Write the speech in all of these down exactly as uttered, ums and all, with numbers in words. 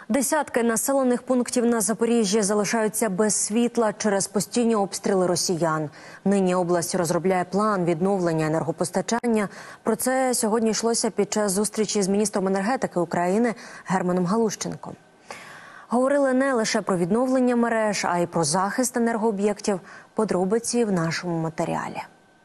Десятки населених пунктів на Запоріжжі залишаються без світла через постійні обстріли росіян. Нині область розробляє план відновлення енергопостачання. Про це сьогодні йшлося під час зустрічі з міністром енергетики України Германом Галущенком. Говорили не лише про відновлення мереж, а й про захист енергооб'єктів. Подробиці в нашому матеріалі.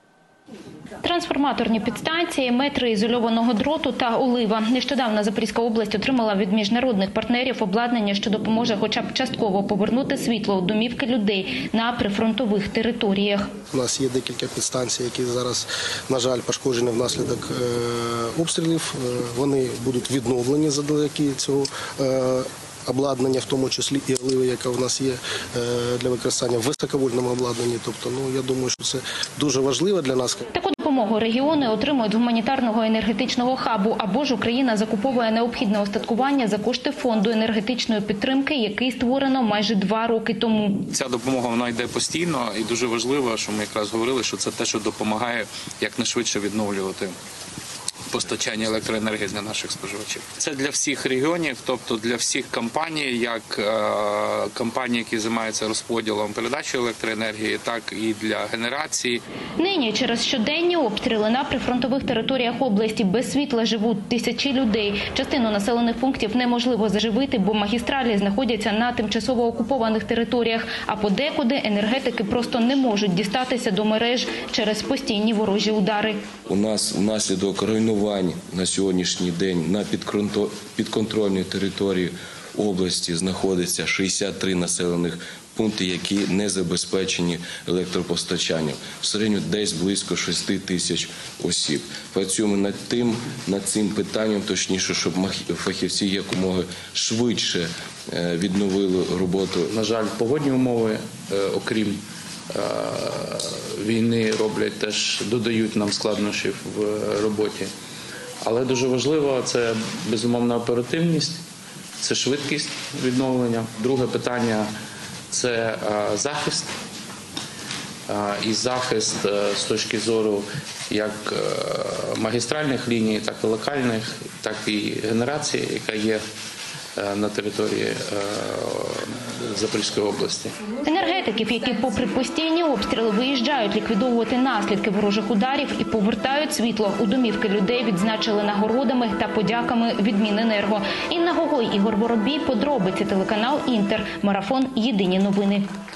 Трансформаторні підстанції, метри ізольованого дроту та олива. Нещодавно Запорізька область отримала від міжнародних партнерів обладнання, що допоможе хоча б частково повернути світло у домівки людей на прифронтових територіях. У нас є декілька підстанцій, які зараз, на жаль, пошкоджені внаслідок обстрілів. Вони будуть відновлені завдяки цього обладнання, в тому числі і оливи, яка в нас є для використання в високовольтному обладнанні. Тобто, ну, я думаю, що це дуже важливо для нас. Таку допомогу регіони отримують з гуманітарного енергетичного хабу, або ж Україна закуповує необхідне устаткування за кошти фонду енергетичної підтримки, який створено майже два роки тому. Ця допомога, вона йде постійно, і дуже важливо, що ми якраз говорили, що це те, що допомагає якнайшвидше відновлювати постачання електроенергії для наших споживачів. Це для всіх регіонів, тобто для всіх компаній, як е, компанії, які займаються розподілом передачі електроенергії, так і для генерації. Нині через щоденні обстріли на прифронтових територіях області без світла живуть тисячі людей. Частину населених пунктів неможливо заживити, бо магістралі знаходяться на тимчасово окупованих територіях, а подекуди енергетики просто не можуть дістатися до мереж через постійні ворожі удари. У нас внаслідок руйнувань на сьогоднішній день на підконтрольній території області знаходиться шістдесят три населених пункти, які не забезпечені електропостачанням. В середньому десь близько шести тисяч осіб. Працюємо над тим, над цим питанням, точніше, щоб фахівці якомога швидше відновили роботу. На жаль, погодні умови, окрім війни, роблять теж, додають нам складнощів в роботі. Але дуже важливо – це безумовна оперативність, це швидкість відновлення. Друге питання – це захист. І захист з точки зору як магістральних ліній, так і локальних, так і генерації, яка є на території Запорізької області. Енергетиків, які попри постійні обстріли виїжджають ліквідовувати наслідки ворожих ударів і повертають світло у домівки людей, відзначили нагородами та подяками від Міненерго. Інна Гогой, Ігор Воробій, подробиці, телеканал Інтер, марафон «Єдині новини».